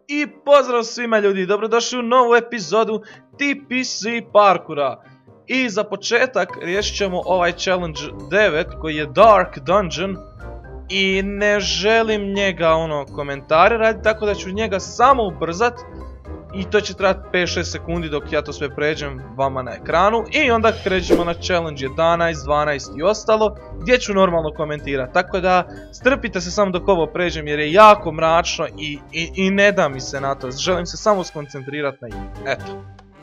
I pozdrav svima ljudi, dobrodošli u novu epizodu TPC parkura. I za početak riješit ćemo ovaj challenge 9 koji je Dark Dungeon. I ne želim njega komentare raditi, tako da ću njega samo ubrzat. I to će trajati 5-6 sekundi dok ja to sve pređem vama na ekranu. I onda krećemo na challenge 11, 12 i ostalo, gdje ću normalno komentirati. Tako da strpite se samo dok ovo pređem jer je jako mračno i ne da mi se na to. Želim se samo skoncentrirati na igru. Eto.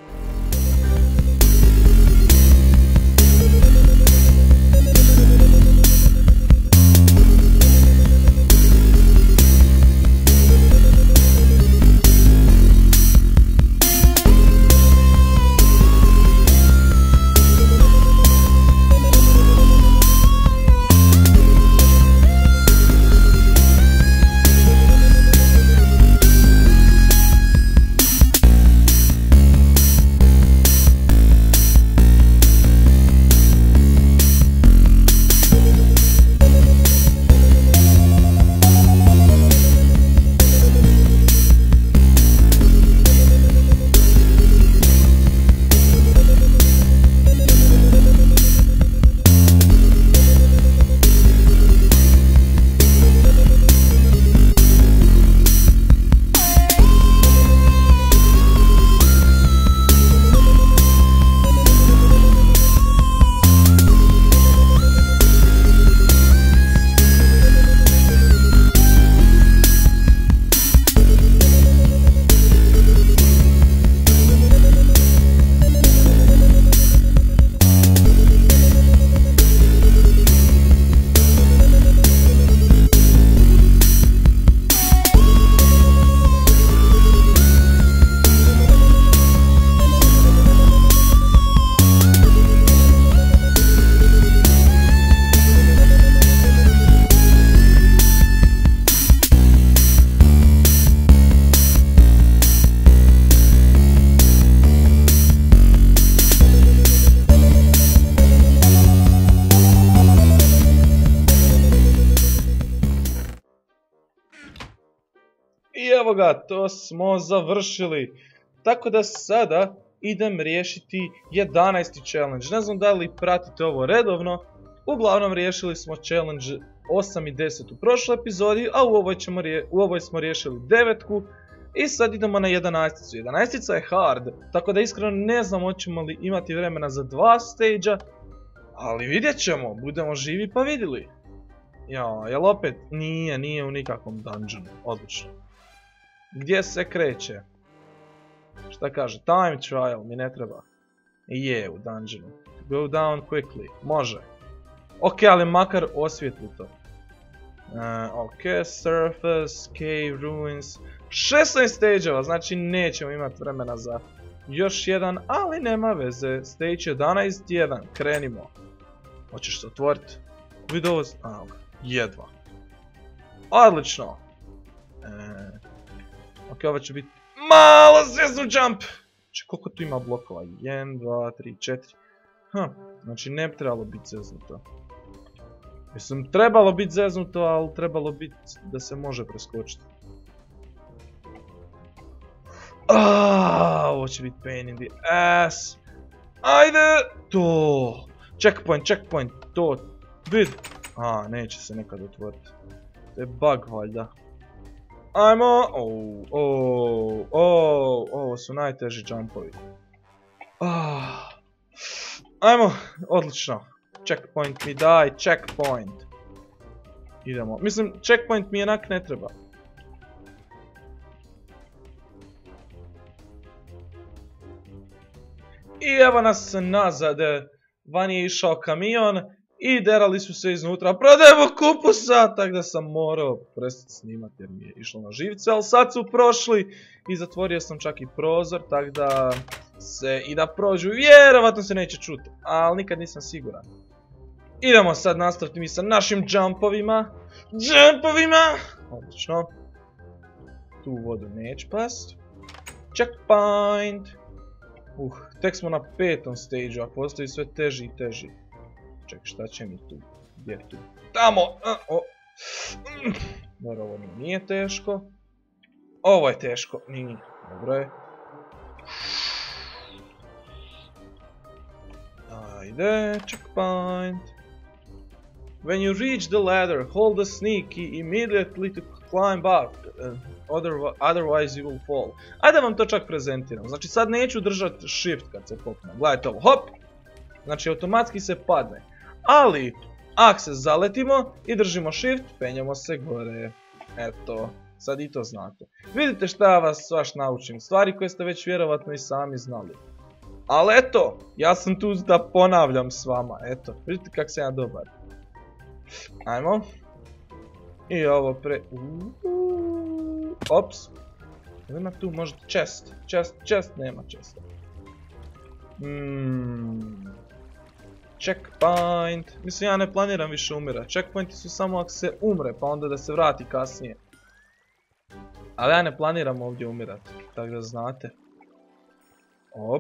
I evo ga, to smo završili. Tako da sada idem riješiti 11. challenge. Ne znam da li pratite ovo redovno. Uglavnom riješili smo challenge 8 i 10 u prošloj epizodi, a u ovoj smo riješili 9. I sad idemo na 11. 11. je hard, tako da iskreno ne znam hoćemo li imati vremena za 2 stage-a. Ali vidjet ćemo, budemo živi pa vidjeli. Jel opet? Nije u nikakvom dungeonu, odlično. Gdje se kreće? Šta kaže? Time trial mi ne treba. Je u dungeonu. Go down quickly. Može. Ok, ali makar osvijetli to. Ok, surface, cave, ruins. 16 stage-eva, znači nećemo imati vremena za još jedan, ali nema veze. Stage 11, 1, krenimo. Hoćeš se otvoriti? Vidi ovo... jedva. Odlično. Ok, ovo će biti malo zeznu jump. Koliko tu ima blokova? 1, 2, 3, 4. Znači ne bi trebalo biti zeznuto. Mislim, trebalo biti zeznuto, ali trebalo biti da se može preskočiti. Ovo će biti pain in the ass. Ajde! To! Checkpoint, to! Vid! Neće se nekad otvoriti. To je bug valjda. Ajmo! Ovo su najteži jumpovi. Ajmo! Odlično! Checkpoint mi daj, checkpoint! Idemo. Mislim, checkpoint mi jednak ne treba. I evo nas nazad. Van je išao kamion i derali su se iznutra. Prodajemo kupusa! Tako da sam morao prestati snimati jer mi je išlo na živce. Ali sad su prošli i zatvorio sam čak i prozor. Tako da se i da prođu vjerovatno se neće čuti. Ali nikad nisam siguran. Idemo sad nastaviti mi sa našim jumpovima. Odlično. Tu u vodu neće past. Checkpoint! Tek smo na 5. stage-u, a postoji sve teži i teži. Ček, šta će mi tu? Gdje je tu? Tamo! Dobro, ovo mi nije teško. Ovo je teško. Nije. Dobro je. Ajde, checkpoint. When you reach the ladder, hold the sneak key immediately to climb up. Otherwise you will fall. Ajde vam to čak prezentiram. Znači sad neću držati shift kad se popnem. Gledajte ovo. Hop! Znači automatski se padne. Ali, ako se zaletimo i držimo shift, penjamo se gore. Eto, sad i to znate. Vidite šta ja vas svaš naučim. Stvari koje ste već vjerovatno i sami znali. Ali eto, ja sam tu da ponavljam s vama. Eto, vidite kak sam ja dobar. Ajmo. I ovo Ops. Ima tu možda chest. Chest nema chesta. Checkpoint. Mislim ja ne planiram više umirat. Checkpointi su samo ako se umre pa onda da se vrati kasnije. Ali ja ne planiram ovdje umirat. Tako da znate. Op.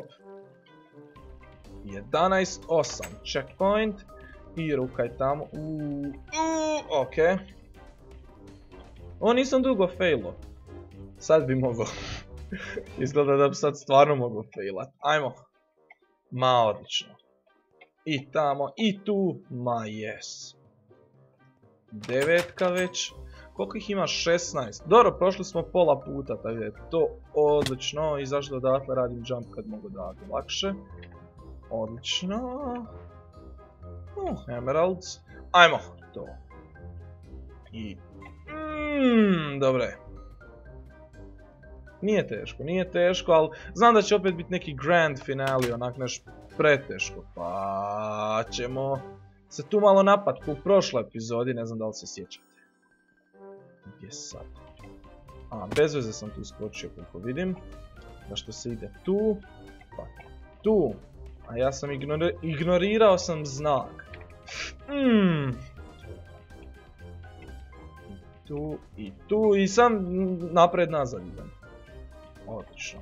11-8. Checkpoint. I rukaj tamo. Ok. Ovo nisam dugo failo. Sad bi mogao. Izgleda da bi sad stvarno mogao failat. Ajmo. Ma odlično. I tamo, i tu. Ma jes. 9 već. Koliko ih ima? 16. Dobro, prošli smo pola puta, tako je to odlično. I zašto odatle radim jump kad mogu dati lakše. Odlično. Emeralds. Ajmo, to. I... dobro je. Nije teško, ali znam da će opet biti neki grand finale, onak neš preteško. Pa ćemo se tu malo napad, u prošloj epizodi, ne znam da li se sjećate. Gdje sad? Bez veze sam tu skočio koliko vidim. Zašto se ide tu? Pa tu. A ja sam ignorirao sam znak. Tu i tu i sam napred nazad idem. Odlično.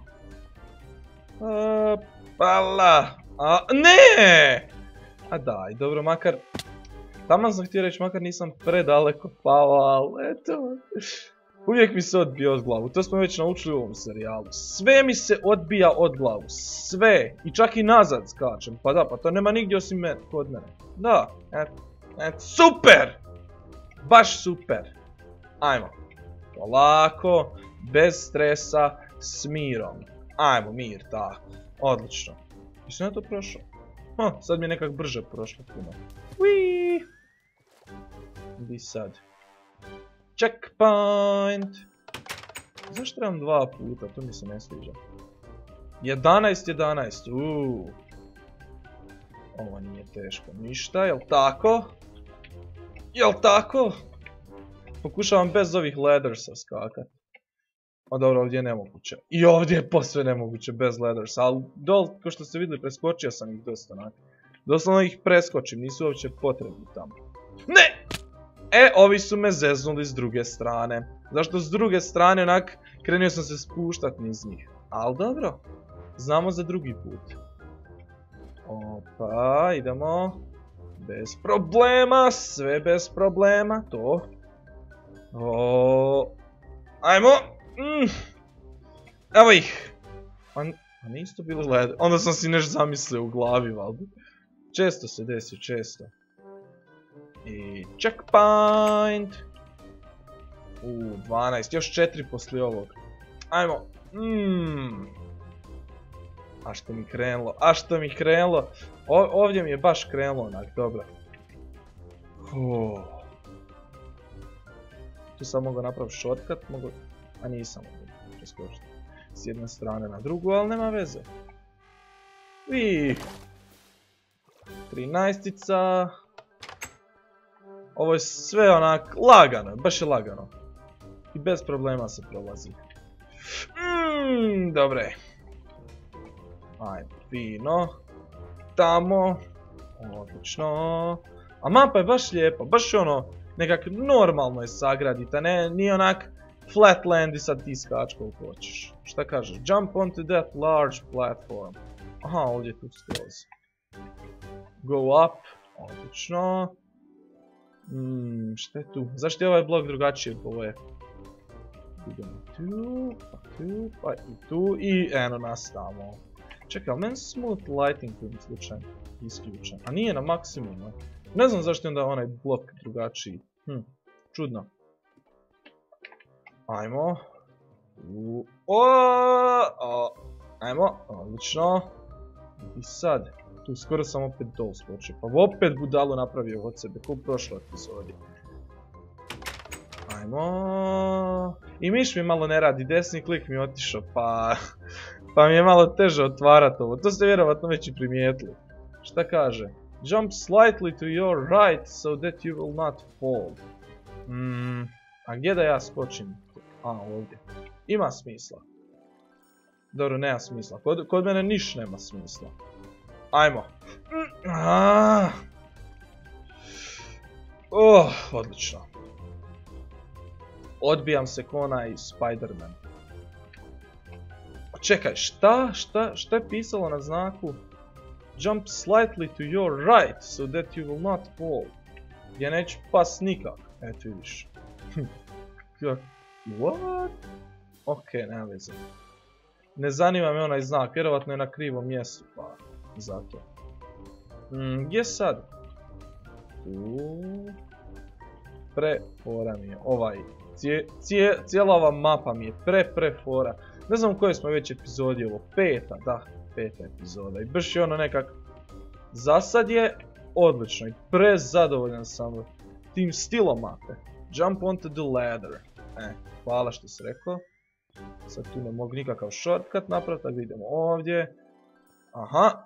Pala. Ne! A daj, dobro, makar... Tamo sam htio reći, makar nisam predaleko pao, ali eto... Uvijek mi se odbija od glavu, to smo već naučili u ovom serijalu. Sve mi se odbija od glavu, sve. I čak i nazad skačem, pa da, pa to nema nigdje osim kod mene. Da, eto, super! Baš super. Ajmo. Polako, bez stresa, s mirom. Ajmo, mir, tako. Odlično. Mislim da to prošao. Sad mi je nekak brže prošlo puno. Uiii. Gdje sad? Checkpoint. Zašto trebam 2 puta? To mi se ne sviđa. 11. Ovo nije teško ništa, jel tako? Jel tako? Pokušavam bez ovih laddersa skakat. A dobro, ovdje je nemoguće. I ovdje je posve nemoguće bez laddersa, ali dol, ko što ste vidjeli, preskočio sam ih dosta onak. Doslovno ih preskočim, nisu uopće potrebni tamo. Ne! Ovi su me zeznuli s druge strane. Zašto s druge strane, onak, krenio sam se spuštat niz njih. Ali dobro, znamo za drugi put. Opa, idemo. Bez problema, sve bez problema, to. Ajmo. Evo ih. A nisu to bili ladder. Onda sam si nešto zamislio u glavi, valjda. Često se desi, često. I checkpoint. 12, još 4 poslije ovog. Ajmo. A što mi krenulo, ovdje mi je baš krenulo onak, dobro. Tu sam mogao napraviti shortcut, a nisam mogao preskočiti s jedne strane na drugu, ali nema veze. 13-ica. Ovo je sve onak lagano, baš je lagano. I bez problema se prolazi. Dobre. Ajde, fino. Tamo. Odlično. A mapa je baš lijepa, baš ono, nekak normalno je sagradita, nije onak flatland i sad ti skač koliko hoćeš. Šta kažeš? Jump onto that large platform. Aha, ovdje je tu skroz. Go up. Odlično. Šta je tu? Zašto je ovaj blok drugačije boje? Idemo tu, pa tu, pa i tu i eno nas tamo. Čekaj, ali meni smooth lighting kojim slučajem isključen, a nije na maksimumu. Ne znam zašto je onda onaj blok drugačiji. Čudno. Ajmo. Ajmo, odlično. I sad, tu skoro sam opet dol skočio, pa opet budalu napravio od sebe, ko u prošloj epizodi. Ajmo. I miš mi malo ne radi, desni klik mi je otišao, pa mi je malo teže otvarati ovo. To ste vjerovatno već i primijetili. Šta kaže? Jump slightly to your right so that you will not fall. A gdje da ja skočim? A, ovdje. Ima smisla. Dobro, nema smisla. Kod mene niš nema smisla. Ajmo. Odlično. Odbijam se ko onaj Spider-Man. Čekaj, šta je pisalo na znaku? Jump slightly to your right so that you will not fall. Ja neću pas nikak. Eto vidiš. What? Ok, nema veze. Ne zanima me onaj znak, vjerovatno je na krivom mjestu, pa zato. Gdje sad? Prefora mi je ovaj. Cijela ova mapa mi je prefora. Ne znam u kojoj smo već epizodi ovo. Peta, da. Peta epizoda. I baš je ono nekak... Zasad je odlično i prezadovoljan sam tim stilom mape. Jump onto the ladder. Hvala što si rekao. Sad tu ne mogu nikakav shortcut napraviti, tako idemo ovdje. Aha.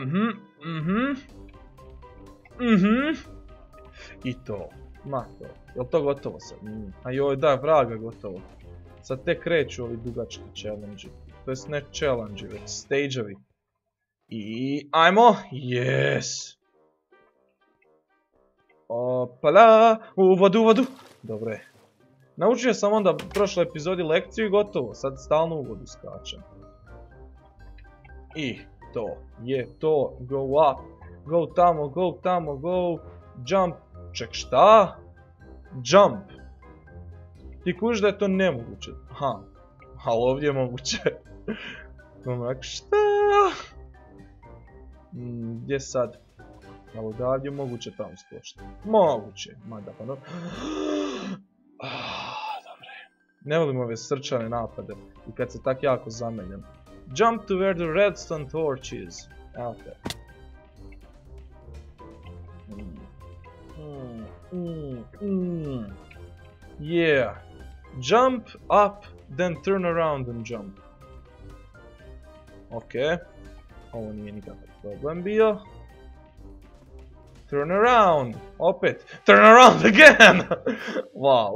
I to. Ma to. Jel to gotovo sad? A joj, da, vraga gotovo. Sad tek kreću ovi dugački challenge-i. To jest ne challenge-i, već stage-ovi. I ajmo! Yes! Opala! U vodu! Dobro je. Naučio sam onda u prošloj epizodi lekciju i gotovo. Sad stalno u vodu skačem. I to je to. Go up. Go tamo, go. Jump. Ček, šta? Jump. Ti kužiš da je to nemoguće. Aha. Ali ovdje je moguće. Onak, šta? Gdje sad? Ali odavdje je moguće tamo skočiti. Moguće. Mada pa no. Dobre. Ne volim ove srčane napade. I kad se tak jako zamenjam. Jump to where the redstone torch is. Evo te. Yeah. Jump up, then turn around and jump. Ok. Ovo nije nikakav problem bio. Turn around. Opet. Turn around again. Wow.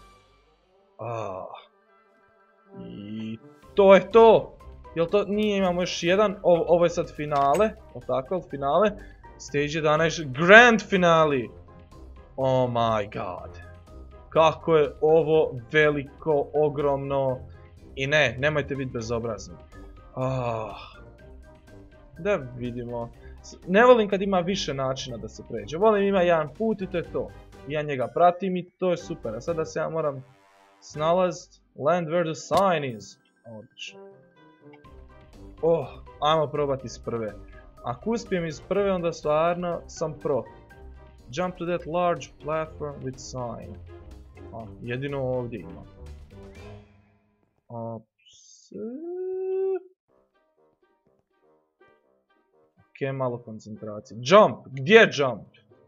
I to je to. Jel to nije, imamo još jedan. Ovo je sad finale. Tako, finale. Stage 11. Grand finale. Oh my god. Kako je ovo veliko, ogromno. I ne, nemojte biti bezobrazni. Da vidimo. Ne volim kad ima više načina da se pređe. Volim ima jedan put i to je to. Ja njega pratim i to je super. A sada se ja moram snalaziti. Land where the sign is. Odlično. Ajmo probati iz prve. Ako uspijem iz prve, onda stvarno sam pro. Jump to that large platform with sign. Jedino ovdje ima. Ok, malo koncentracije. Jump! Gdje jump?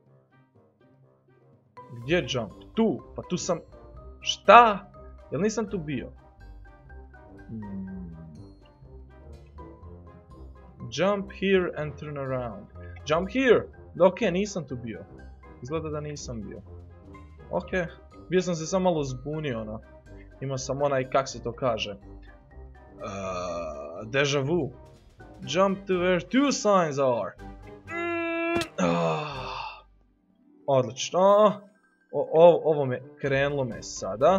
Gdje jump? Tu! Pa tu sam... Šta? Jel nisam tu bio? Jump here and turn around. Jump here! Ok, nisam tu bio. Izgleda da nisam bio. Ok. Bio sam se samo malo zbunio, ono. Imao sam onaj, kak se to kaže? Deja vu. Jump to where two signs are. Odlično. Ovo me krenulo me sada.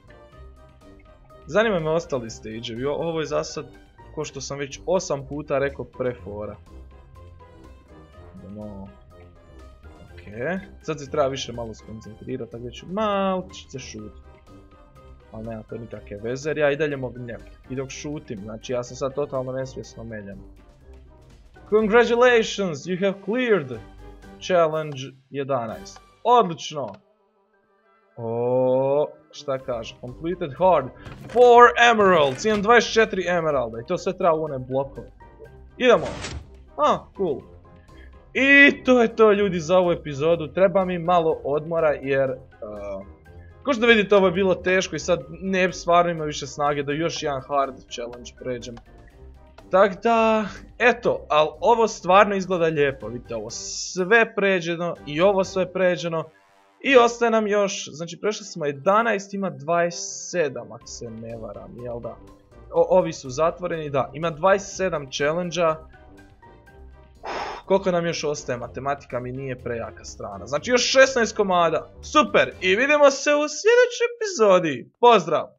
Zanima me ostali stage-evi. Ovo je za sad, ko što sam već 8 puta rekao, prefora. Idemo. Ok. Sad se treba više malo skoncentrirati, tako da ću malčice šutiti. ali nema to nikakve veze jer ja i dalje mognjem. I dok šutim, znači ja sam sad totalno nesvjesno meljen. Congratulations, you have cleared challenge 11. Odlično! Šta kaže? Completed hard. 4 emeralds, imam 24 emeralda i to sve treba u one blokove. Idemo! Cool. I to je to ljudi za ovu epizodu, treba mi malo odmora jer... Ko što vidite ovo je bilo teško i sad ne stvarno ima više snage da još jedan hard challenge pređem. Tako da, eto, ali ovo stvarno izgleda lijepo, vidite ovo sve pređeno i ovo sve pređeno. I ostaje nam još, znači prešli smo 11, ima 27 ako se ne varam, jel da? Ovi su zatvoreni, da, ima 27 challenge-a. Koliko nam još ostaje, matematika mi nije prejaka strana. Znači još 16 komada, super! I vidimo se u sljedećoj epizodi, pozdrav!